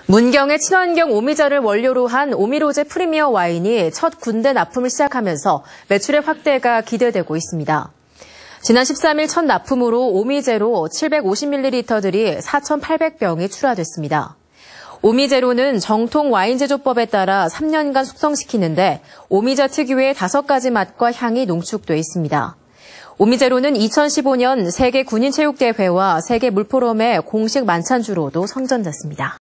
문경의 친환경 오미자를 원료로 한 오미로제 프리미어 와인이 첫 군대 납품을 시작하면서 매출의 확대가 기대되고 있습니다. 지난 13일 첫 납품으로 오미제로 750ml들이 4,800병이 출하됐습니다. 오미제로는 정통 와인 제조법에 따라 3년간 숙성시키는데 오미자 특유의 5가지 맛과 향이 농축돼 있습니다. 오미제로는 2015년 세계 군인체육대회와 세계 물포럼의 공식 만찬주로도 선정됐습니다.